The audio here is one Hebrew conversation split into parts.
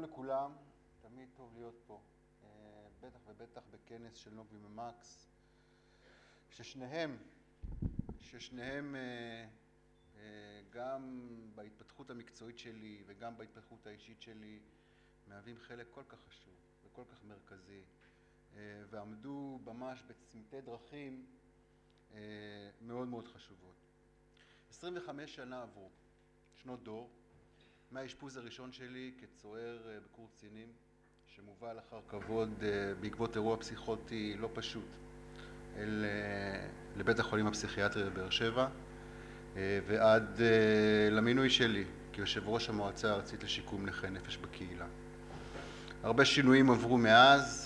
שלום לכולם, תמיד טוב להיות פה, בטח ובטח בכנס של נובי ומקס, ששניהם גם בהתפתחות המקצועית שלי וגם בהתפתחות האישית שלי מהווים חלק כל כך חשוב וכל כך מרכזי, ועמדו ממש בצמתי דרכים מאוד מאוד חשובות. 25 שנה עברו, שנות דור, מהאשפוז הראשון שלי כצוער בקורס קצינים שמובל אחר כבוד בעקבות אירוע פסיכוטי לא פשוט לבית החולים הפסיכיאטרי בבאר שבע, ועד למינוי שלי כיושב ראש המועצה הארצית לשיקום נכי נפש בקהילה. הרבה שינויים עברו מאז,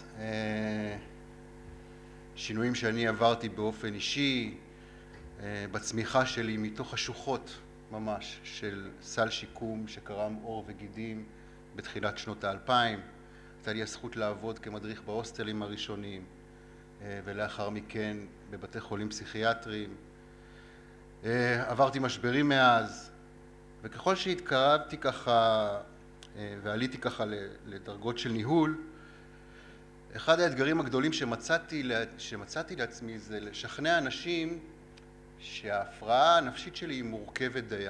שינויים שאני עברתי באופן אישי בצמיחה שלי מתוך השוחות ממש של סל שיקום שקרם עור וגידים בתחילת שנות ה-2000. הייתה לי הזכות לעבוד כמדריך בהוסטלים הראשונים ולאחר מכן בבתי חולים פסיכיאטריים. עברתי משברים מאז, וככל שהתקרבתי ככה ועליתי ככה לדרגות של ניהול, אחד האתגרים הגדולים שמצאתי לעצמי זה לשכנע אנשים שההפרעה הנפשית שלי היא מורכבת דייה.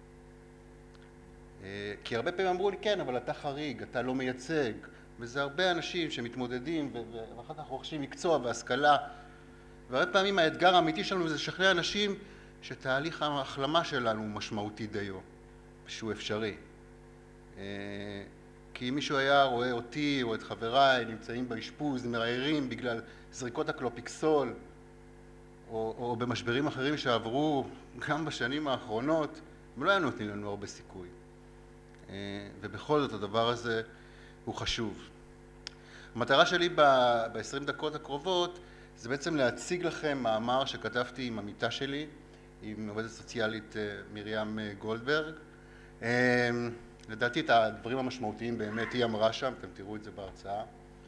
כי הרבה פעמים אמרו לי, כן, אבל אתה חריג, אתה לא מייצג, וזה הרבה אנשים שמתמודדים ואחר כך רוכשים מקצוע והשכלה, והרבה פעמים האתגר האמיתי שלנו זה לשכנע אנשים שתהליך ההחלמה שלנו הוא משמעותי דיו, שהוא אפשרי. כי אם מישהו היה רואה אותי או את חבריי נמצאים באשפוז, מרעירים בגלל זריקות הקלופיקסול, או במשברים אחרים שעברו גם בשנים האחרונות, הם לא היו נותנים לנו הרבה סיכוי. ובכל זאת הדבר הזה הוא חשוב. המטרה שלי ב-20 דקות הקרובות זה בעצם להציג לכם מאמר שכתבתי עם עמיתה שלי, עם עובדת סוציאלית מרים גולדברג. לדעתי את הדברים המשמעותיים באמת היא אמרה שם, אתם תראו את זה בהרצאה.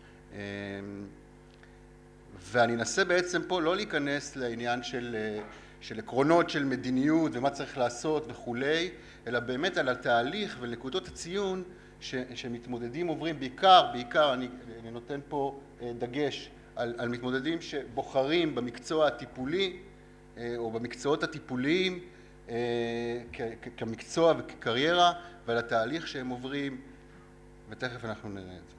ואני אנסה בעצם פה לא להיכנס לעניין של עקרונות של מדיניות ומה צריך לעשות וכולי, אלא באמת על התהליך ונקודות הציון שמתמודדים עוברים, בעיקר אני נותן פה דגש על מתמודדים שבוחרים במקצוע הטיפולי או במקצועות הטיפוליים כמקצוע וכקריירה, ועל התהליך שהם עוברים, ותכף אנחנו נראה את זה.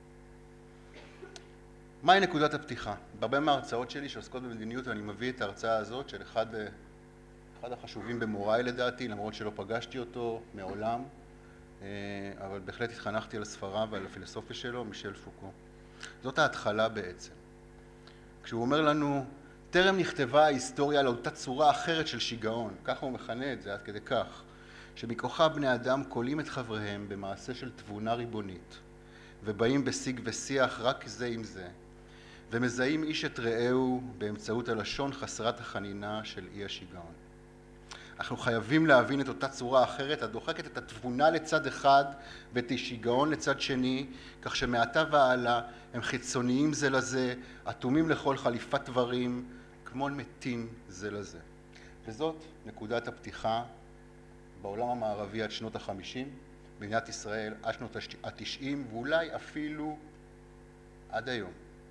מהי נקודת הפתיחה? בהרבה מההרצאות שלי שעוסקות במדיניות, ואני מביא את ההרצאה הזאת של אחד החשובים במוריי לדעתי, למרות שלא פגשתי אותו מעולם, אבל בהחלט התחנכתי על ספריו ועל הפילוסופיה שלו, מישל פוקו. זאת ההתחלה בעצם. כשהוא אומר לנו, טרם נכתבה ההיסטוריה על אותה צורה אחרת של שיגעון, ככה הוא מכנה את זה עד כדי כך, שמכוחה בני אדם קולים את חבריהם במעשה של תבונה ריבונית, ובאים בשיג ושיח רק זה עם זה, ומזהים איש את רעהו באמצעות הלשון חסרת החנינה של אי השיגעון. אנחנו חייבים להבין את אותה צורה אחרת, הדוחקת את התבונה לצד אחד ואת השיגעון לצד שני, כך שמעתה והלאה הם חיצוניים זה לזה, אטומים לכל חליפת דברים, כמו מתים זה לזה. וזאת נקודת הפתיחה בעולם המערבי עד שנות ה-50, במדינת ישראל עד שנות ה-90, ואולי אפילו עד היום.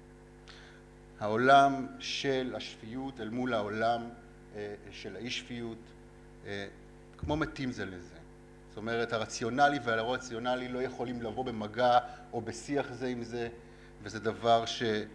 העולם של השפיות אל מול העולם של האי שפיות, כמו מתים זה לזה. זאת אומרת, הרציונלי והלא רציונלי לא יכולים לבוא במגע או בשיח זה עם זה, וזה דבר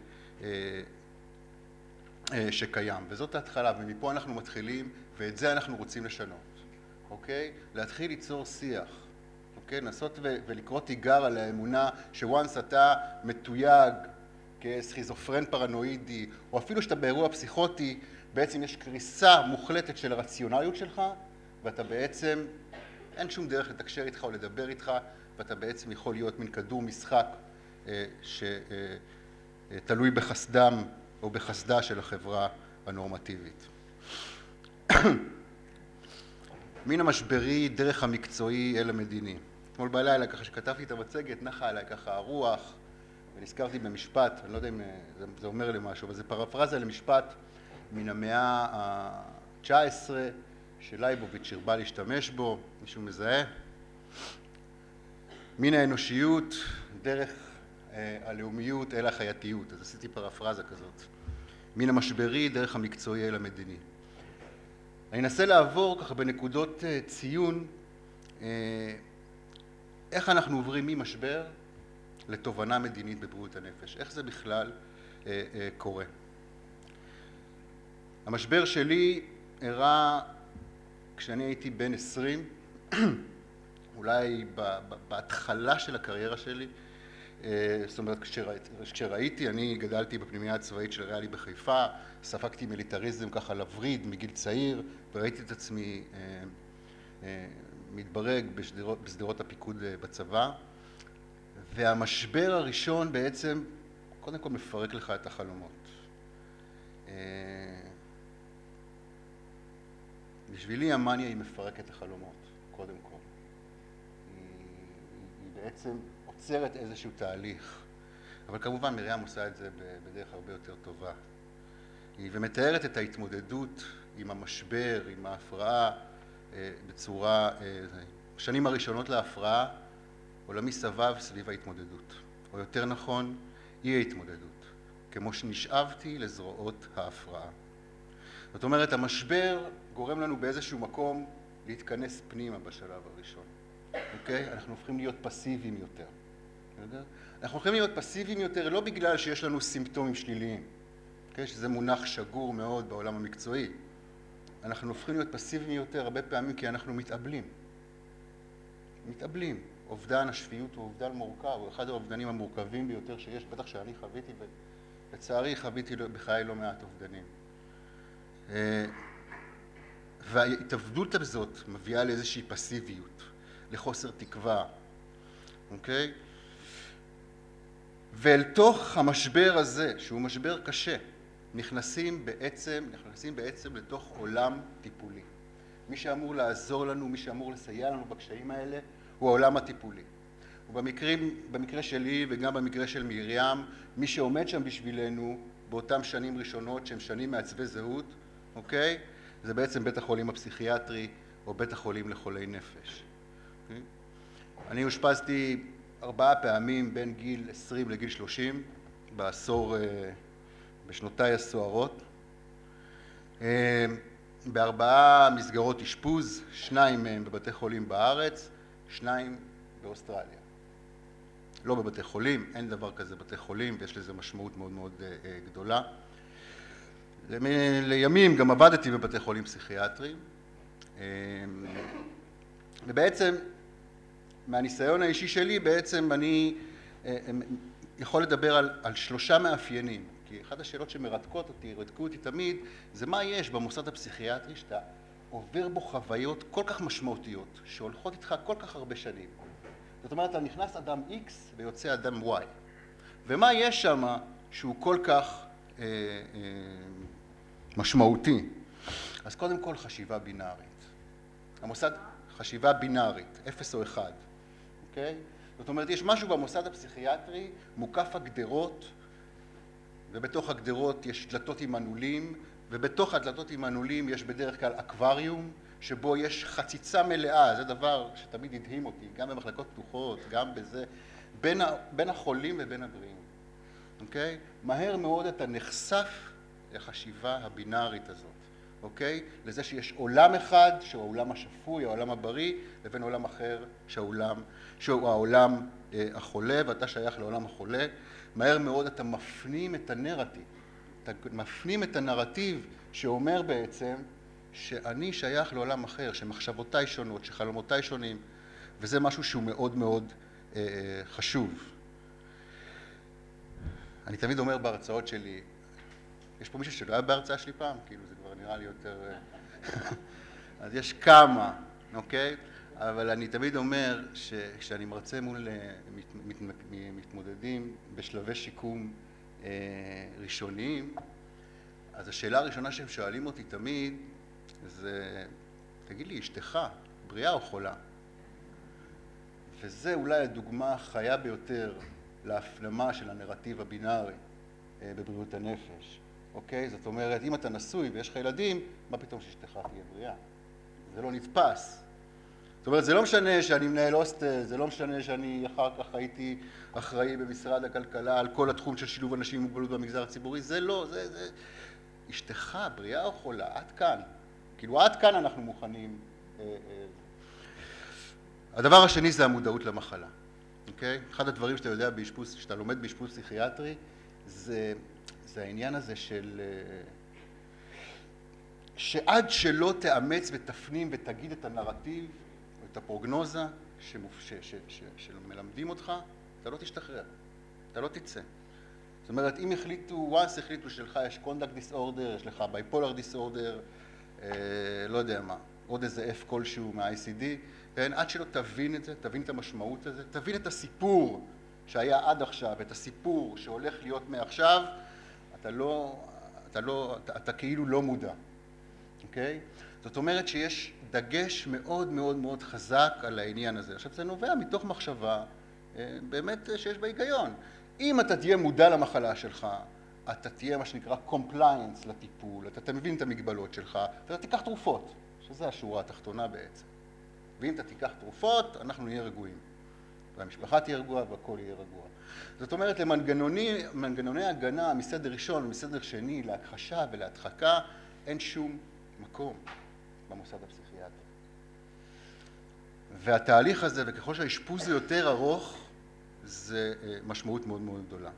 שקיים. וזאת ההתחלה, ומפה אנחנו מתחילים, ואת זה אנחנו רוצים לשנות. אוקיי? להתחיל ליצור שיח. אוקיי? לנסות ולקרוא תיגר על האמונה שוואנס אתה מתויג כסכיזופרן פרנואידי, או אפילו שאתה באירוע פסיכוטי, בעצם יש קריסה מוחלטת של הרציונליות שלך, ואתה בעצם, אין שום דרך לתקשר איתך או לדבר איתך, ואתה בעצם יכול להיות מין כדור משחק שתלוי בחסדם או בחסדה של החברה הנורמטיבית. מן המשברי דרך המקצועי אל המדיני. אתמול בלילה, ככה שכתבתי את המצגת, נחה עליי ככה הרוח, ונזכרתי במשפט, אני לא יודע אם זה אומר לי משהו, אבל זה פרפרזה למשפט מן המאה ה-19, שלייבוביץ' הרבה להשתמש בו, מישהו מזהה? מן האנושיות דרך הלאומיות אל החייתיות. אז עשיתי פרפרזה כזאת. מן המשברי דרך המקצועי אל המדיני. אני אנסה לעבור ככה בנקודות ציון איך אנחנו עוברים ממשבר לתובנה מדינית בבריאות הנפש. איך זה בכלל קורה. המשבר שלי אירע כשאני הייתי בן 20, אולי בהתחלה של הקריירה שלי. זאת אומרת, כשראיתי, אני גדלתי בפנימייה הצבאית של ריאלי בחיפה, ספגתי מיליטריזם ככה לווריד מגיל צעיר, וראיתי את עצמי מתברג בשדרות הפיקוד בצבא. והמשבר הראשון בעצם, קודם כל מפרק לך את החלומות. בשבילי המאניה היא מפרקת החלומות, קודם כל. היא בעצם עוצרת איזשהו תהליך, אבל כמובן מרים עושה את זה בדרך הרבה יותר טובה. ומתארת את ההתמודדות עם המשבר, עם ההפרעה, בצורה, בשנים הראשונות להפרעה, עולמי סבב סביב ההתמודדות, או יותר נכון, אי ההתמודדות, כמו שנשאבתי לזרועות ההפרעה. זאת אומרת, המשבר גורם לנו באיזשהו מקום להתכנס פנימה בשלב הראשון. אוקיי? אנחנו הופכים להיות פסיביים יותר. אנחנו הופכים להיות פסיביים יותר לא בגלל שיש לנו סימפטומים שליליים, אוקיי? שזה מונח שגור מאוד בעולם המקצועי. אנחנו הופכים להיות פסיביים יותר הרבה פעמים כי אנחנו מתאבלים. מתאבלים. אובדן השפיות הוא אובדן מורכב, הוא אחד האובדנים המורכבים ביותר שיש, בטח שאני חוויתי, ולצערי חוויתי בחיי לא מעט אובדנים. וההתאבדות הזאת מביאה לאיזושהי פסיביות, לחוסר תקווה, אוקיי? ואל תוך המשבר הזה, שהוא משבר קשה, נכנסים בעצם לתוך עולם טיפולי. מי שאמור לעזור לנו, מי שאמור לסייע לנו בקשיים האלה, הוא העולם הטיפולי. ובמקרה שלי וגם במקרה של מרים, מי שעומד שם בשבילנו באותם שנים ראשונות, שהם שנים מעצבי זהות, אוקיי? זה בעצם בית החולים הפסיכיאטרי או בית החולים לחולי נפש. אוקיי? אני אושפזתי 4 פעמים בין גיל 20 לגיל 30, בשנותיי הסוערות. ב4 מסגרות אשפוז, 2 מהם בבתי חולים בארץ, 2 באוסטרליה. לא בבתי חולים, אין דבר כזה בתי חולים, ויש לזה משמעות מאוד מאוד גדולה. לימים גם עבדתי בבתי חולים פסיכיאטריים, ובעצם מהניסיון האישי שלי בעצם אני יכול לדבר על 3 מאפיינים, כי אחת השאלות שמרתקות אותי תמיד, זה מה יש במוסד הפסיכיאטרי שאתה עובר בו חוויות כל כך משמעותיות, שהולכות איתך כל כך הרבה שנים. זאת אומרת, אתה נכנס אדם X ויוצא אדם Y. ומה יש שם שהוא כל כך משמעותי? אז קודם כל חשיבה בינארית. המוסד, חשיבה בינארית, 0 או 1. אוקיי? זאת אומרת, יש משהו במוסד הפסיכיאטרי, מוקף הגדרות, ובתוך הגדרות יש דלתות עם מנעולים, ובתוך הדלתות עם מנעולים יש בדרך כלל אקווריום, שבו יש חציצה מלאה, זה דבר שתמיד הדהים אותי, גם במחלקות פתוחות, גם בזה, בין החולים ובין הבריאים. אוקיי? מהר מאוד אתה נחשף לחשיבה הבינארית הזאת, אוקיי? לזה שיש עולם אחד, שהוא העולם השפוי, העולם הבריא, לבין עולם אחר, שהוא העולם החולה, ואתה שייך לעולם החולה. מהר מאוד אתה מפנים את הנרטיב, אתה מפנים את הנרטיב שאומר בעצם שאני שייך לעולם אחר, שמחשבותיי שונות, שחלומותיי שונים, וזה משהו שהוא מאוד מאוד חשוב. אני תמיד אומר בהרצאות שלי, יש פה מישהו שלא היה בהרצאה שלי פעם? כאילו זה כבר נראה לי יותר... אז יש כמה, אוקיי? אבל אני תמיד אומר שכשאני מרצה מול מתמודדים בשלבי שיקום ראשוניים, אז השאלה הראשונה שהם שואלים אותי תמיד זה, תגיד לי, אשתך בריאה או חולה? וזה אולי הדוגמה החיה ביותר להפנמה של הנרטיב הבינארי בבריאות הנפש. אוקיי? זאת אומרת, אם אתה נשוי ויש לך ילדים, מה פתאום שאשתך תהיה בריאה? זה לא נתפס. זאת אומרת, זה לא משנה שאני מנהל הוסטל, זה לא משנה שאני אחר כך הייתי אחראי במשרד הכלכלה על כל התחום של שילוב אנשים עם מוגבלות במגזר הציבורי, זה לא, זה אשתך, בריאה או חולה, עד כאן. כאילו, עד כאן אנחנו מוכנים. הדבר השני זה המודעות למחלה, אוקיי? אחד הדברים שאתה יודע באשפוז, שאתה לומד באשפוז פסיכיאטרי, זה העניין הזה שעד שלא תאמץ ותפנים ותגיד את הנרטיב, את הפרוגנוזה שמלמדים אותך, אתה לא תשתחרר, אתה לא תצא. זאת אומרת, אם החליטו שלך יש conduct disorder, יש לך bipolar disorder, לא יודע מה, עוד איזה F כלשהו מה-ICD, כן? עד שלא תבין את זה, תבין את המשמעות הזה, תבין את הסיפור שהיה עד עכשיו, את הסיפור שהולך להיות מעכשיו, אתה כאילו לא מודע, אוקיי? זאת אומרת שיש דגש מאוד מאוד מאוד חזק על העניין הזה. עכשיו זה נובע מתוך מחשבה באמת שיש בה היגיון. אם אתה תהיה מודע למחלה שלך, אתה תהיה מה שנקרא compliance לטיפול, אתה מבין את המגבלות שלך, ואתה תיקח תרופות, שזה השורה התחתונה בעצם. ואם אתה תיקח תרופות, אנחנו נהיה רגועים. והמשפחה תהיה רגועה והכל יהיה רגוע. זאת אומרת, למנגנוני הגנה מסדר ראשון ומסדר שני, להכחשה ולהדחקה, אין שום מקום במוסד הפסיכיאטרי. והתהליך הזה, וככל שהאשפוז הוא יותר ארוך, זה משמעות מאוד מאוד גדולה.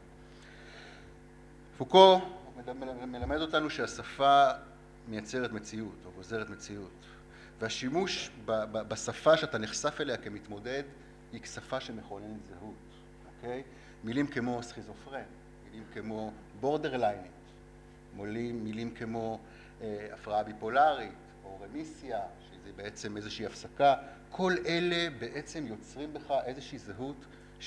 פוקו מלמד אותנו שהשפה מייצרת מציאות, או גוזרת מציאות. והשימוש בשפה שאתה נחשף אליה כמתמודד, היא שפה שמכוננת זהות, אוקיי? מילים כמו סכיזופרן, מילים כמו בורדרליינית, מילים כמו הפרעה ביפולרית, או רמיסיה, שזה בעצם איזושהי הפסקה, כל אלה בעצם יוצרים בך איזושהי זהות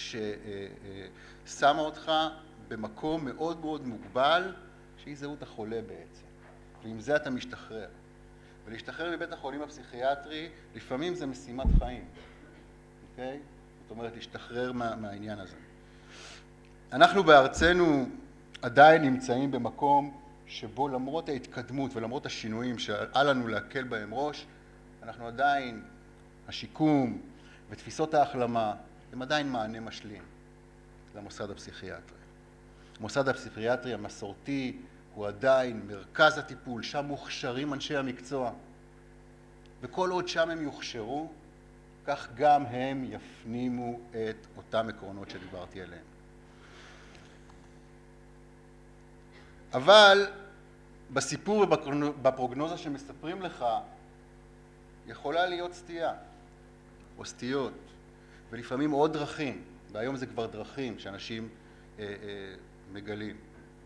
ששמה אותך במקום מאוד מאוד מוגבל, שהיא זהות החולה בעצם. ועם זה אתה משתחרר. ולהשתחרר מבית החולים הפסיכיאטרי, לפעמים זה משימת חיים, אוקיי? זאת אומרת, להשתחרר מהעניין הזה. אנחנו בארצנו עדיין נמצאים במקום שבו למרות ההתקדמות ולמרות השינויים שאל לנו להקל בהם ראש, אנחנו עדיין, השיקום ותפיסות ההחלמה, הם עדיין מענה משלים למוסד הפסיכיאטרי. המוסד הפסיכיאטרי המסורתי הוא עדיין מרכז הטיפול, שם מוכשרים אנשי המקצוע. וכל עוד שם הם יוכשרו, כך גם הם יפנימו את אותם עקרונות שדיברתי עליהם. אבל בסיפור ובפרוגנוזה שמספרים לך, יכולה להיות סטייה, או סטיות, ולפעמים עוד דרכים, והיום זה כבר דרכים שאנשים מגלים.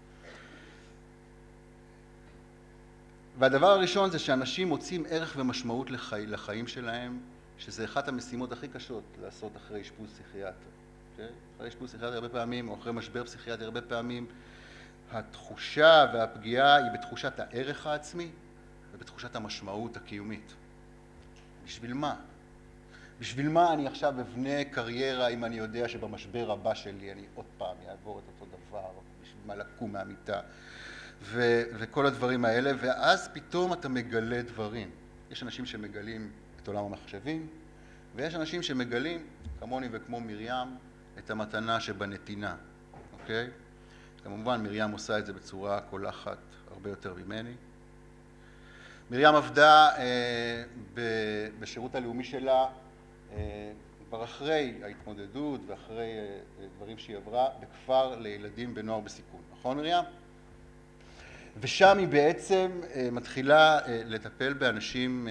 והדבר הראשון זה שאנשים מוצאים ערך ומשמעות לחיים שלהם, שזה אחת המשימות הכי קשות לעשות אחרי אשפוז פסיכיאטרי. אחרי אשפוז פסיכיאטרי הרבה פעמים, או אחרי משבר פסיכיאטרי הרבה פעמים, התחושה והפגיעה היא בתחושת הערך העצמי ובתחושת המשמעות הקיומית. בשביל מה? בשביל מה אני עכשיו אבנה קריירה אם אני יודע שבמשבר הבא שלי אני עוד פעם אעבור את אותו דבר, בשביל מה לקום מהמיטה וכל הדברים האלה, ואז פתאום אתה מגלה דברים. יש אנשים שמגלים את עולם המחשבים, ויש אנשים שמגלים, כמוני וכמו מרים, את המתנה שבנתינה, אוקיי? כמובן, מרים עושה את זה בצורה קולחת הרבה יותר ממני. מרים עבדה בשירות הלאומי שלה כבר אחרי ההתמודדות ואחרי דברים שהיא עברה בכפר לילדים ונוער בסיכון, נכון מרים? ושם היא בעצם מתחילה לטפל באנשים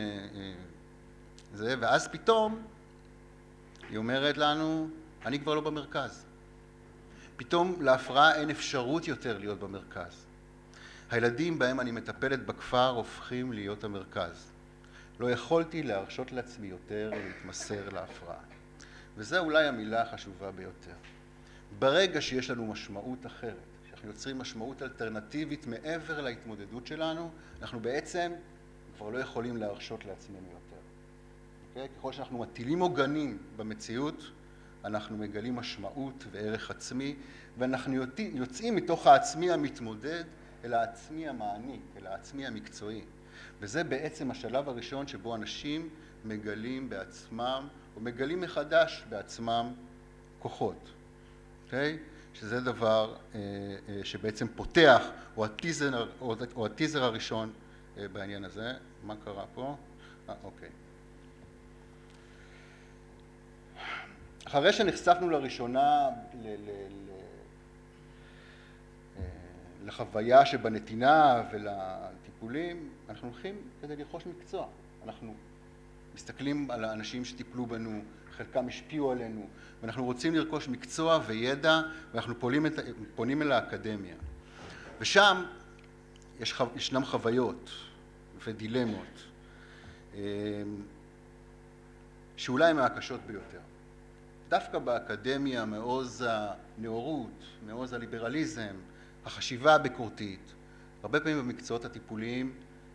ואז פתאום היא אומרת לנו, אני כבר לא במרכז. פתאום להפרעה אין אפשרות יותר להיות במרכז. הילדים בהם אני מטפלת בכפר הופכים להיות המרכז. לא יכולתי להרשות לעצמי יותר להתמסר להפרעה. וזו אולי המילה החשובה ביותר. ברגע שיש לנו משמעות אחרת, שאנחנו יוצרים משמעות אלטרנטיבית מעבר להתמודדות שלנו, אנחנו בעצם כבר לא יכולים להרשות לעצמנו יותר. אוקיי? ככל שאנחנו מטילים עוגנים במציאות, אנחנו מגלים משמעות וערך עצמי, ואנחנו יוצאים מתוך העצמי המתמודד אל העצמי המעניק, אל העצמי המקצועי. וזה בעצם השלב הראשון שבו אנשים מגלים בעצמם, או מגלים מחדש בעצמם כוחות, אוקיי? שזה דבר שבעצם פותח, או הטיזר הראשון בעניין הזה. מה קרה פה? אוקיי. אחרי שנחשפנו לראשונה לחוויה שבנתינה ולטיפולים, אנחנו הולכים כדי לרכוש מקצוע. אנחנו מסתכלים על האנשים שטיפלו בנו, חלקם השפיעו עלינו, ואנחנו רוצים לרכוש מקצוע וידע, ואנחנו פונים אל האקדמיה. ושם ישנם חוויות ודילמות, שאולי מהקשות ביותר. דווקא באקדמיה, מעוז הנאורות, מעוז הליברליזם, החשיבה הביקורתית, הרבה פעמים במקצועות הטיפוליים,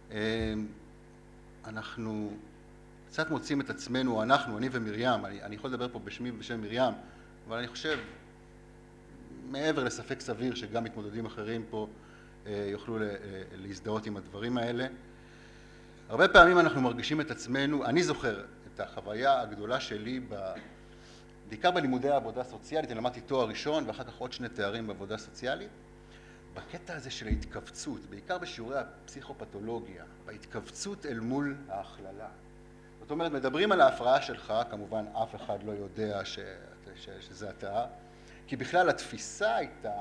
אנחנו קצת מוצאים את עצמנו, אני ומרים, אני יכול לדבר פה בשמי ובשם מרים, אבל אני חושב, מעבר לספק סביר שגם מתמודדים אחרים פה יוכלו להזדהות עם הדברים האלה, הרבה פעמים אנחנו מרגישים את עצמנו, אני זוכר את החוויה הגדולה שלי בעיקר בלימודי העבודה הסוציאלית, אני למדתי תואר ראשון ואחר כך עוד 2 תארים בעבודה סוציאלית, בקטע הזה של ההתכווצות, בעיקר בשיעורי הפסיכופתולוגיה, בהתכווצות אל מול ההכללה. זאת אומרת, מדברים על ההפרעה שלך, כמובן אף אחד לא יודע שזה אתה, כי בכלל התפיסה הייתה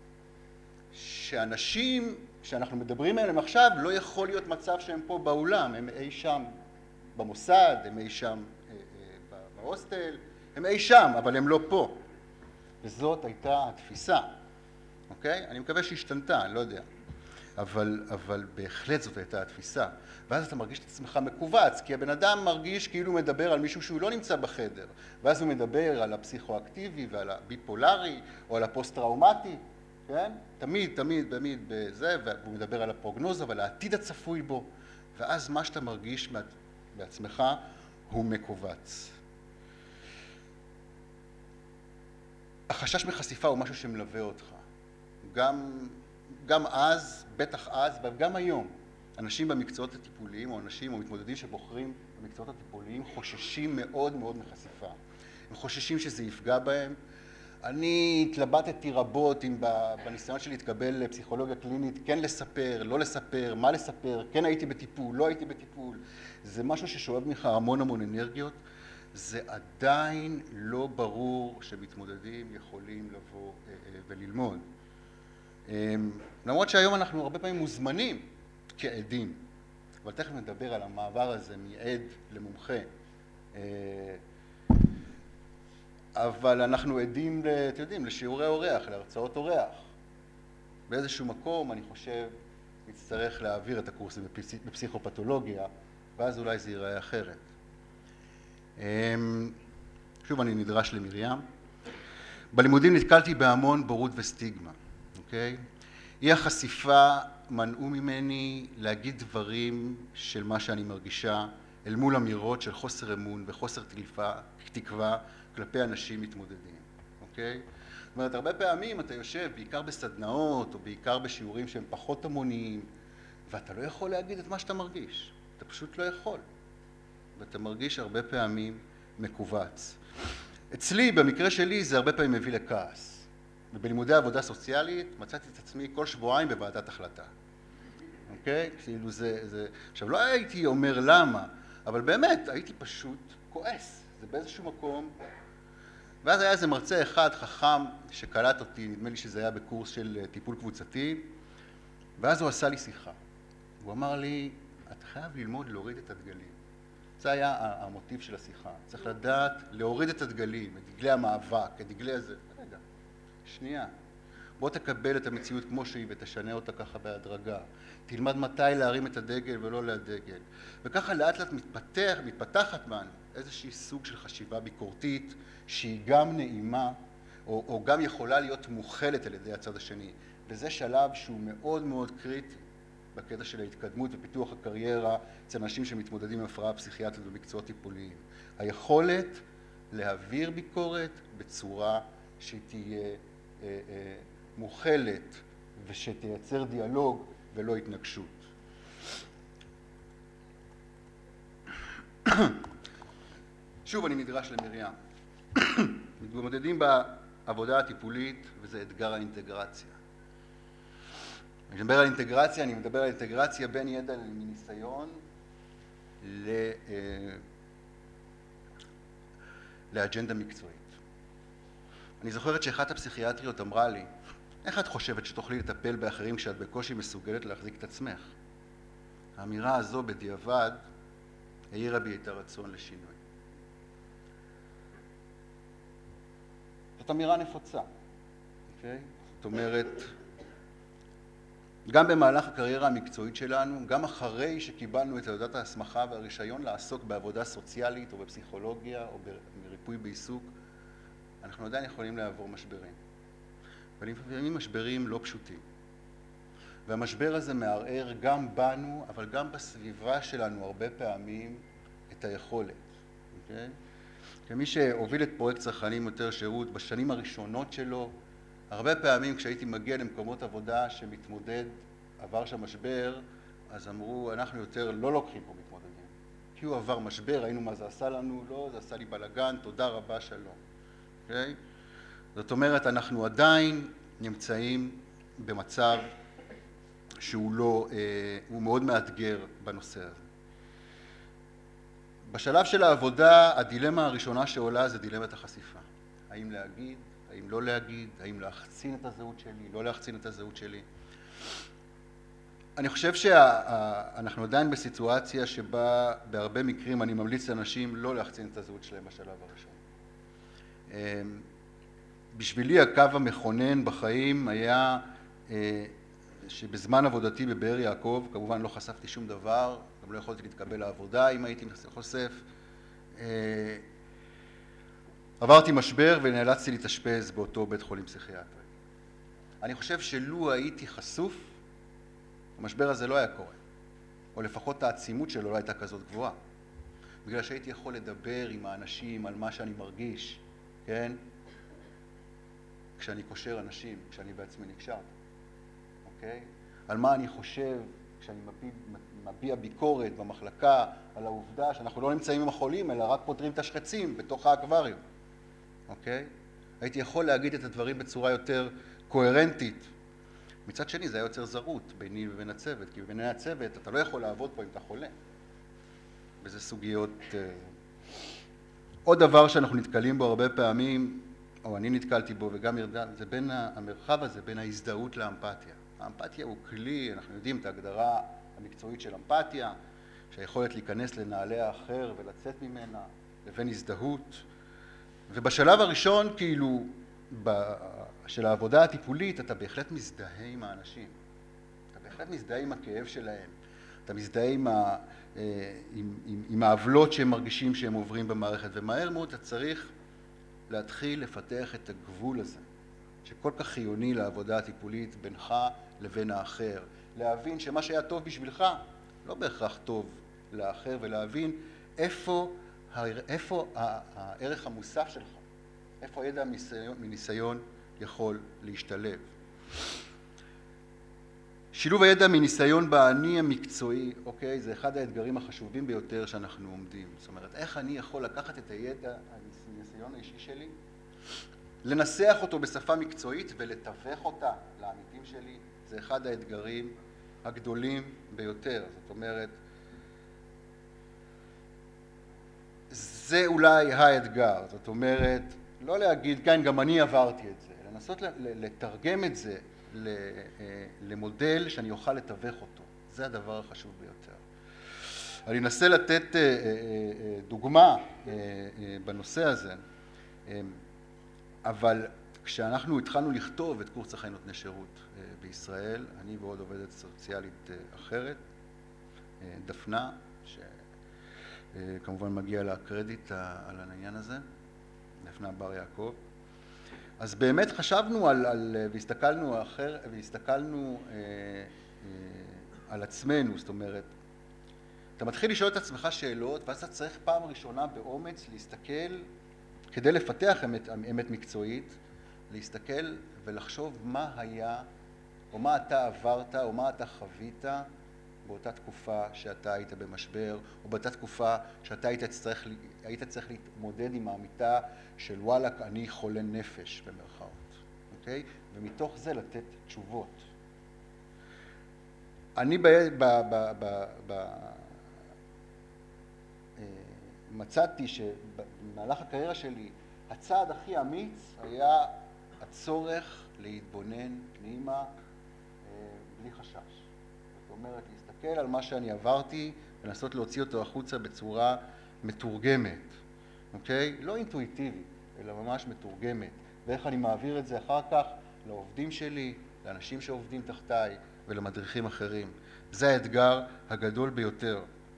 שאנשים שאנחנו מדברים עליהם עכשיו לא יכול להיות מצב שהם פה באולם, הם אי שם במוסד, הם אי שם בהוסטל, הם אי שם, אבל הם לא פה. וזאת הייתה התפיסה, אוקיי? אני מקווה שהשתנתה, אני לא יודע. אבל בהחלט זאת הייתה התפיסה. ואז אתה מרגיש את עצמך מקובץ, כי הבן אדם מרגיש כאילו הוא מדבר על מישהו שהוא לא נמצא בחדר. ואז הוא מדבר על הפסיכואקטיבי ועל הביפולרי, או על הפוסט-טראומטי, כן? תמיד בזה, והוא מדבר על הפרוגנוזה ועל העתיד הצפוי בו. ואז מה שאתה מרגיש בעצמך הוא מקובץ. החשש מחשיפה הוא משהו שמלווה אותך. גם אז, בטח אז, וגם היום, אנשים במקצועות הטיפוליים, או אנשים או מתמודדים שבוחרים במקצועות הטיפוליים, חוששים מאוד מאוד מחשיפה. הם חוששים שזה יפגע בהם. אני התלבטתי רבות בניסיון שלי להתקבל לפסיכולוגיה קלינית, כן לספר, לא לספר, מה לספר, כן הייתי בטיפול, לא הייתי בטיפול. זה משהו ששואב ממך המון אנרגיות. זה עדיין לא ברור שמתמודדים יכולים לבוא וללמוד. למרות שהיום אנחנו הרבה פעמים מוזמנים כעדים, אבל תכף נדבר על המעבר הזה מעד למומחה. אבל אנחנו עדים, אתם יודעים, לשיעורי אורח, להרצאות אורח. באיזשהו מקום, אני חושב, נצטרך להעביר את הקורסים בפסיכופתולוגיה, ואז אולי זה ייראה אחרת. שוב אני נדרש למרים. בלימודים נתקלתי בהמון בורות וסטיגמה, אוקיי? אי החשיפה מנעו ממני להגיד דברים של מה שאני מרגישה אל מול אמירות של חוסר אמון וחוסר תקווה כלפי אנשים מתמודדים, אוקיי? זאת אומרת, הרבה פעמים אתה יושב בעיקר בסדנאות או בעיקר בשיעורים שהם פחות המוניים, ואתה לא יכול להגיד את מה שאתה מרגיש. אתה פשוט לא יכול. ואתה מרגיש הרבה פעמים מקובץ. אצלי, במקרה שלי, זה הרבה פעמים מביא לכעס. ובלימודי עבודה סוציאלית מצאתי את עצמי כל שבועיים בוועדת החלטה. אוקיי? כאילו זה... עכשיו, לא הייתי אומר למה, אבל באמת הייתי פשוט כועס. זה באיזשהו מקום. ואז היה איזה מרצה אחד חכם שקלט אותי, נדמה לי שזה היה בקורס של טיפול קבוצתי, ואז הוא עשה לי שיחה. הוא אמר לי, אתה חייב ללמוד להוריד את הדגלים. זה היה המוטיב של השיחה. צריך לדעת להוריד את הדגלים, את דגלי המאבק, את דגלי הזה. רגע, שנייה. בוא תקבל את המציאות כמו שהיא ותשנה אותה ככה בהדרגה. תלמד מתי להרים את הדגל ולא להדגל. וככה לאט לאט מתפתחת בנו איזושהי סוג של חשיבה ביקורתית שהיא גם נעימה או גם יכולה להיות מוכלת על ידי הצד השני. וזה שלב שהוא מאוד מאוד קריטי בקטע של ההתקדמות ופיתוח הקריירה אצל אנשים שמתמודדים עם הפרעה פסיכיאטרית במקצועות טיפוליים. היכולת להעביר ביקורת בצורה שתהיה מוכלת ושתייצר דיאלוג ולא התנגשות. שוב אני נדרש למרים. מתמודדים בעבודה הטיפולית, וזה אתגר האינטגרציה. אני מדבר על אינטגרציה, אני מדבר על אינטגרציה בין ידע מניסיון לאג'נדה מקצועית. אני זוכרת שאחת הפסיכיאטריות אמרה לי, איך את חושבת שתוכלי לטפל באחרים כשאת בקושי מסוגלת להחזיק את עצמך? האמירה הזו בדיעבד העירה בי את הרצון לשינוי. זאת אמירה נפוצה, אוקיי? זאת אומרת, גם במהלך הקריירה המקצועית שלנו, גם אחרי שקיבלנו את תעודת ההסמכה והרישיון לעסוק בעבודה סוציאלית או בפסיכולוגיה או בריפוי בעיסוק, אנחנו עדיין יכולים לעבור משברים. ולפעמים משברים לא פשוטים. והמשבר הזה מערער גם בנו, אבל גם בסביבה שלנו הרבה פעמים את היכולת. אוקיי? כמי שהוביל את פרויקט צרכנים יותר שירות בשנים הראשונות שלו, הרבה פעמים כשהייתי מגיע למקומות עבודה שמתמודד, עבר שם משבר, אז אמרו, אנחנו יותר לא לוקחים פה מתמודדים. כי הוא עבר משבר, ראינו מה זה עשה לנו, לא, זה עשה לי בלגן, תודה רבה, שלום. אוקיי? זאת אומרת, אנחנו עדיין נמצאים במצב שהוא לא, הוא מאוד מאתגר בנושא הזה. בשלב של העבודה, הדילמה הראשונה שעולה זה דילמת החשיפה. האם להגיד, האם לא להגיד, האם להחצין את הזהות שלי, לא להחצין את הזהות שלי. אני חושב שאנחנו עדיין בסיטואציה שבה בהרבה מקרים אני ממליץ לאנשים לא להחצין את הזהות שלהם בשלב הראשון. בשבילי הקו המכונן בחיים היה שבזמן עבודתי בבאר יעקב, כמובן לא חשפתי שום דבר, גם לא יכולתי להתקבל לעבודה אם הייתי חושף. עברתי משבר ונאלצתי להתאשפז באותו בית חולים פסיכיאטרי. אני חושב שלו הייתי חשוף, המשבר הזה לא היה קורה, או לפחות העצימות שלו לא הייתה כזאת גבוהה. בגלל שהייתי יכול לדבר עם האנשים על מה שאני מרגיש, כן? כשאני קושר אנשים, כשאני בעצמי נקשרתי, אוקיי? על מה אני חושב כשאני מביע ביקורת במחלקה, על העובדה שאנחנו לא נמצאים עם החולים, אלא רק פותרים את השחצים בתוך האקווריום, אוקיי? הייתי יכול להגיד את הדברים בצורה יותר קוהרנטית. מצד שני, זה היה יוצר זרות ביני ובין הצוות, כי בביני הצוות אתה לא יכול לעבוד פה אם אתה חולה. וזה סוגיות... עוד דבר שאנחנו נתקלים בו הרבה פעמים, או אני נתקלתי בו וגם ירדן, זה בין המרחב הזה, בין ההזדהות לאמפתיה. האמפתיה הוא כלי, אנחנו יודעים את ההגדרה המקצועית של אמפתיה, שהיכולת להיכנס לנעלי האחר ולצאת ממנה, לבין הזדהות. ובשלב הראשון, כאילו, של העבודה הטיפולית, אתה בהחלט מזדהה עם האנשים. אתה בהחלט מזדהה עם הכאב שלהם. אתה מזדהה עם העוולות שהם מרגישים שהם עוברים במערכת. ומהר מאוד אתה צריך להתחיל לפתח את הגבול הזה, שכל כך חיוני לעבודה הטיפולית בינך לבין האחר. להבין שמה שהיה טוב בשבילך לא בהכרח טוב לאחר, ולהבין איפה הערך המוסף שלך, איפה הידע מניסיון יכול להשתלב. שילוב הידע מניסיון באני המקצועי, אוקיי, זה אחד האתגרים החשובים ביותר שאנחנו עומדים. זאת אומרת, איך אני יכול לקחת את הידע, הניסיון האישי שלי, לנסח אותו בשפה מקצועית ולתווך אותה לעמיתים שלי, זה אחד האתגרים הגדולים ביותר. זאת אומרת, זה אולי האתגר. זאת אומרת, לא להגיד, כן, גם אני עברתי את זה, לנסות לתרגם את זה למודל שאני אוכל לתווך אותו. זה הדבר החשוב ביותר. אני אנסה לתת דוגמה בנושא הזה, אבל כשאנחנו התחלנו לכתוב את קורס צרכני נותני שירות בישראל, אני ועוד עובדת סוציאלית אחרת, דפנה, שכמובן מגיע לה קרדיט על העניין הזה, דפנה בר יעקב, אז באמת חשבנו והסתכלנו על עצמנו. זאת אומרת, אתה מתחיל לשאול את עצמך שאלות, ואז אתה צריך פעם ראשונה באומץ להסתכל, כדי לפתח אמת מקצועית, להסתכל ולחשוב מה היה, או מה אתה עברת, או מה אתה חווית באותה תקופה שאתה היית במשבר, או באותה תקופה שאתה היית צריך להתמודד עם האמיתה של וואלק, אני חולה נפש במרכאות, אוקיי? ומתוך זה לתת תשובות. אני מצאתי שבמהלך הקריירה שלי הצעד הכי אמיץ היה הצורך להתבונן פנימה בלי חשש. זאת אומרת, להסתכל על מה שאני עברתי ולנסות להוציא אותו החוצה בצורה מתורגמת, אוקיי? לא אינטואיטיבית, אלא ממש מתורגמת. ואיך אני מעביר את זה אחר כך לעובדים שלי, לאנשים שעובדים תחתיי ולמדריכים אחרים. זה האתגר הגדול ביותר.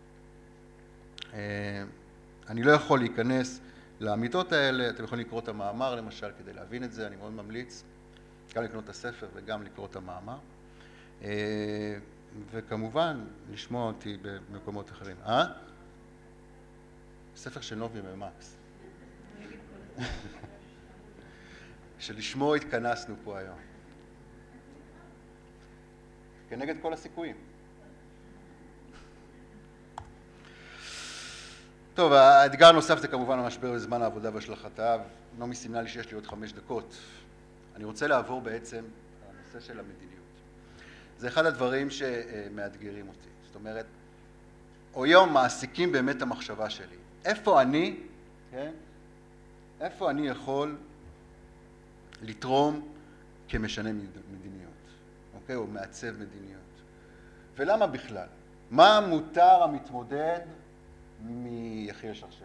אני לא יכול להיכנס לאמיתות האלה, אתם יכולים לקרוא את המאמר למשל כדי להבין את זה, אני מאוד ממליץ גם לקנות את הספר וגם לקרוא את המאמר. וכמובן לשמוע אותי במקומות אחרים. ספר של נובי ומקס. שלשמו התכנסנו פה היום. כנגד כל הסיכויים. טוב, האתגר הנוסף זה כמובן המשבר בזמן העבודה והשלכותיו. נעמי סימנה לי שיש לי עוד 5 דקות. אני רוצה לעבור בעצם על הנושא של המדיניות. זה אחד הדברים שמאתגרים אותי. זאת אומרת, היום מעסיקים באמת המחשבה שלי. איפה אני, כן? איפה אני יכול לתרום כמשנה מדיניות, אוקיי? או מעצב מדיניות. ולמה בכלל? מה מותר המתמודד מיחיאל שרשבסקי?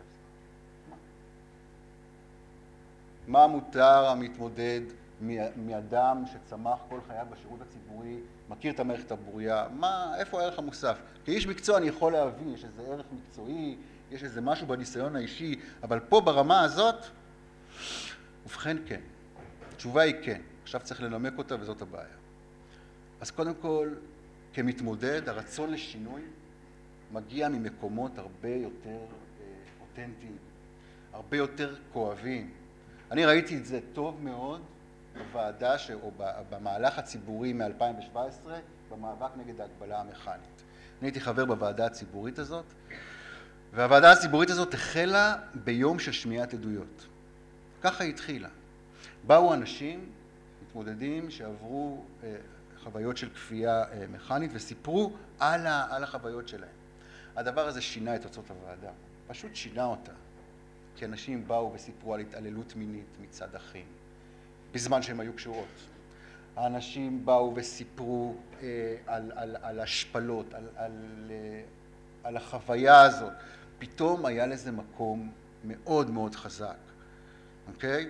מה מותר המתמודד מאדם שצמח כל חייו בשירות הציבורי, מכיר את המערכת הברויה? איפה הערך המוסף? כאיש מקצוע אני יכול להבין, יש איזה ערך מקצועי, יש איזה משהו בניסיון האישי, אבל פה ברמה הזאת, ובכן כן. התשובה היא כן. עכשיו צריך לנמק אותה וזאת הבעיה. אז קודם כל, כמתמודד, הרצון לשינוי מגיע ממקומות הרבה יותר אותנטיים, הרבה יותר כואבים. אני ראיתי את זה טוב מאוד בוועדה או במהלך הציבורי מ-2017, במאבק נגד ההגבלה המכנית. אני הייתי חבר בוועדה הציבורית הזאת, והוועדה הציבורית הזאת החלה ביום של שמיעת עדויות. ככה היא התחילה. באו אנשים, מתמודדים שעברו חוויות של כפייה מכנית וסיפרו על החוויות שלהם. הדבר הזה שינה את תוצאות הוועדה, פשוט שינה אותה. כי אנשים באו וסיפרו על התעללות מינית מצד אחים, בזמן שהם היו קשורות. האנשים באו וסיפרו על השפלות, על החוויה הזאת. פתאום היה לזה מקום מאוד מאוד חזק, אוקיי?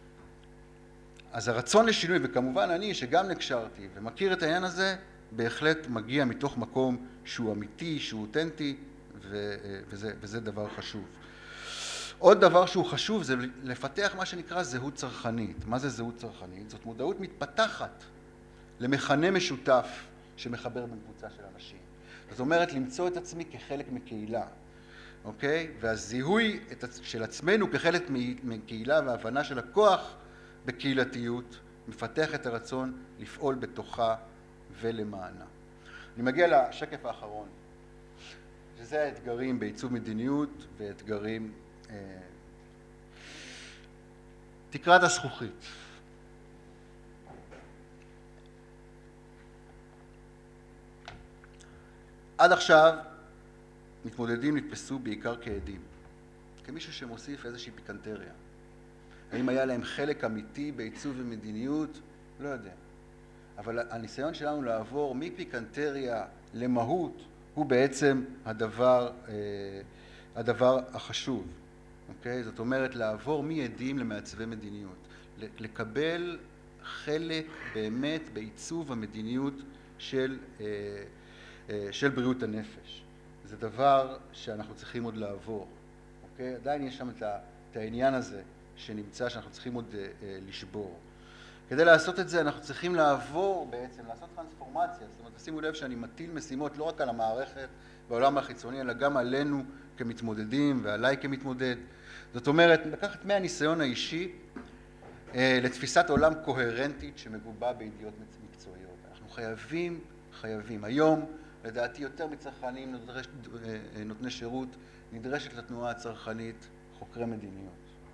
אז הרצון לשינוי, וכמובן אני שגם נקשרתי ומכיר את העניין הזה, בהחלט מגיע מתוך מקום שהוא אמיתי, שהוא אותנטי, וזה דבר חשוב. עוד דבר שהוא חשוב זה לפתח מה שנקרא זהות צרכנית. מה זה זהות צרכנית? זאת מודעות מתפתחת למכנה משותף שמחבר בין קבוצה של אנשים. זאת אומרת, למצוא את עצמי כחלק מקהילה, אוקיי? והזיהוי של עצמנו כחלק מקהילה וההבנה של הכוח בקהילתיות מפתח את הרצון לפעול בתוכה ולמענה. אני מגיע לשקף האחרון, שזה האתגרים בעיצוב מדיניות ואתגרים תקרת הזכוכית. עד עכשיו מתמודדים נתפסו בעיקר כעדים, כמישהו שמוסיף איזושהי פיקנטריה. האם היה להם חלק אמיתי בעיצוב ומדיניות? לא יודע. אבל הניסיון שלנו לעבור מפיקנטריה למהות הוא בעצם הדבר החשוב. אוקיי? זאת אומרת, לעבור מעדים למעצבי מדיניות. לקבל חלק באמת בעיצוב המדיניות של בריאות הנפש. זה דבר שאנחנו צריכים עוד לעבור. אוקיי? עדיין יש שם את העניין הזה שנמצא שאנחנו צריכים עוד לשבור. כדי לעשות את זה אנחנו צריכים לעבור בעצם, לעשות טרנספורמציה. זאת אומרת, תשימו לב שאני מטיל משימות לא רק על המערכת והעולם החיצוני, אלא גם עלינו כמתמודדים ועליי כמתמודד. זאת אומרת, לקחת מהניסיון האישי לתפיסת עולם קוהרנטית שמגובה בידיעות מקצועיות. אנחנו חייבים היום לדעתי יותר מצרכנים נותני שירות, נדרשת לתנועה הצרכנית חוקרי מדיניות.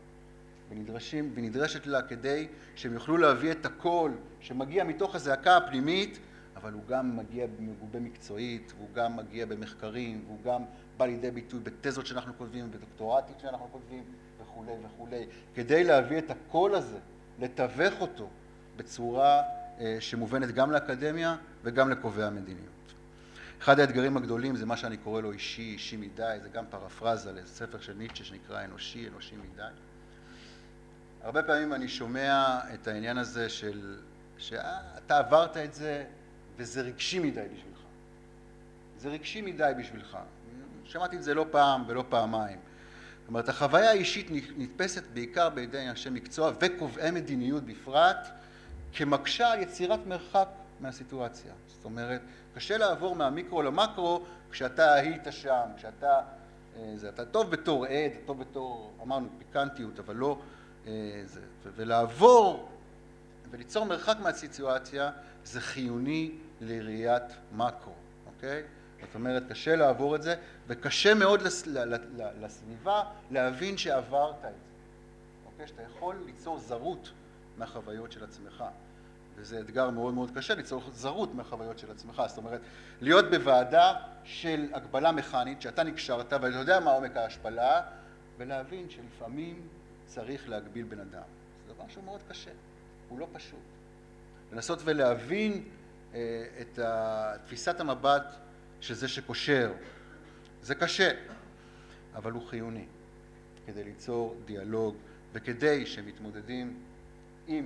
ונדרשת לה כדי שהם יוכלו להביא את הקול שמגיע מתוך הזעקה הפנימית, אבל הוא גם מגיע מגובה מקצועית, והוא גם מגיע במחקרים, והוא גם בא לידי ביטוי בתזות שאנחנו כותבים, בדוקטורטים שאנחנו כותבים, וכו' וכו', כדי להביא את הקול הזה, לתווך אותו בצורה שמובנת גם לאקדמיה וגם לקובעי המדיניות. אחד האתגרים הגדולים זה מה שאני קורא לו אישי מדי, זה גם פרפרזה לספר של ניטשה שנקרא אנושי מדי. הרבה פעמים אני שומע את העניין הזה של שאתה עברת את זה וזה רגשי מדי בשבילך. זה רגשי מדי בשבילך. שמעתי את זה לא פעם ולא פעמיים. זאת אומרת, החוויה האישית נתפסת בעיקר בידי אנשי מקצוע וקובעי מדיניות בפרט, כמקשה על יצירת מרחק מהסיטואציה. זאת אומרת, קשה לעבור מהמיקרו למקרו כשאתה היית שם, אתה טוב בתור עד, טוב בתור, אמרנו, פיקנטיות, אבל לא זה. ולעבור וליצור מרחק מהסיטואציה זה חיוני לראיית מקרו, אוקיי? זאת אומרת, קשה לעבור את זה, וקשה מאוד לסביבה להבין שעברת את זה. אוקיי? שאתה יכול ליצור זרות מהחוויות של עצמך. וזה אתגר מאוד מאוד קשה ליצור זרות מהחוויות של עצמך. זאת אומרת, להיות בוועדה של הגבלה מכנית, שאתה נקשרת, ואתה יודע מה עומק ההשפלה, ולהבין שלפעמים צריך להגביל בן אדם. זה דבר שהוא מאוד קשה, הוא לא פשוט. לנסות ולהבין את תפיסת המבט של זה שקושר. זה קשה, אבל הוא חיוני, כדי ליצור דיאלוג, וכדי שמתמודדים עם,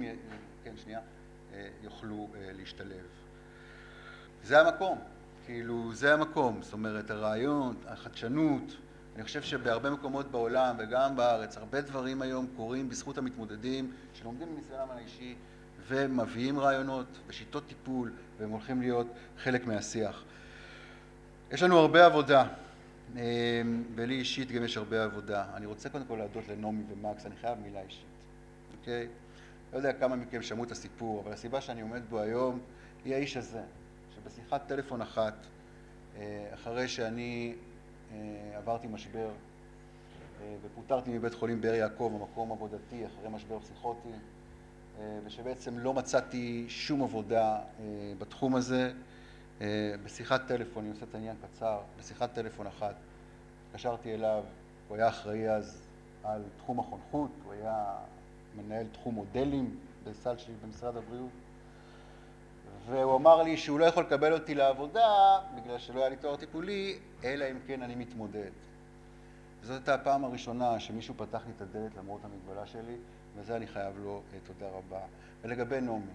יוכלו להשתלב. זה המקום, כאילו זה המקום, זאת אומרת הרעיון, החדשנות, אני חושב שבהרבה מקומות בעולם וגם בארץ, הרבה דברים היום קורים בזכות המתמודדים שלומדים מניסיונם האישי ומביאים רעיונות ושיטות טיפול והם הולכים להיות חלק מהשיח. יש לנו הרבה עבודה, ולי אישית גם יש הרבה עבודה. אני רוצה קודם כל להודות לנעמי ומקס, אני חייב מילה אישית, אוקיי? לא יודע כמה מכם שמעו את הסיפור, אבל הסיבה שאני עומד בו היום היא האיש הזה, שבשיחת טלפון אחת, אחרי שאני עברתי משבר ופוטרתי מבית חולים באר יעקב, במקום עבודתי, אחרי משבר פסיכוטי, ושבעצם לא מצאתי שום עבודה בתחום הזה, בשיחת טלפון, אני עושה את העניין קצר, בשיחת טלפון אחת, קשרתי אליו, הוא היה אחראי אז על תחום החונכות, הוא היה מנהל תחום מודלים בסל שלי במשרד הבריאות, והוא אמר לי שהוא לא יכול לקבל אותי לעבודה בגלל שלא היה לי תואר טיפולי, אלא אם כן אני מתמודד. וזאת הייתה הפעם הראשונה שמישהו פתח לי את הדלת למרות המגבלה שלי, וזה אני חייב לו תודה רבה. ולגבי נעמי,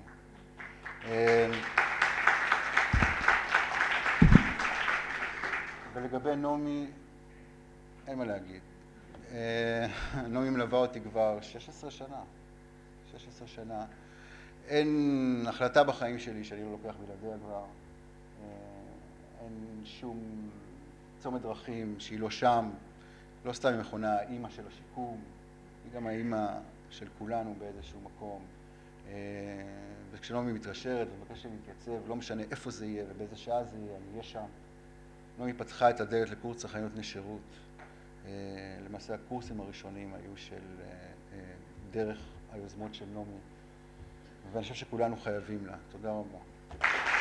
אין מה להגיד. נעמי מלווה אותי כבר 16 שנה. אין החלטה בחיים שלי שאני לא לוקח בלעדיה כבר. אין שום צומת דרכים שהיא לא שם. לא סתם היא מכונה האמא של השיקום, היא גם האמא של כולנו באיזשהו מקום. וכשנעמי מתרשרת ומבקשת להתייצב, לא משנה איפה זה יהיה ובאיזה שעה זה יהיה, אני אהיה שם. נעמי פתחה את הדלת לקורס צרכניות נותני שירות. למעשה הקורסים הראשונים היו של דרך היוזמות של נעמי, ואני חושב שכולנו חייבים לה. תודה רבה.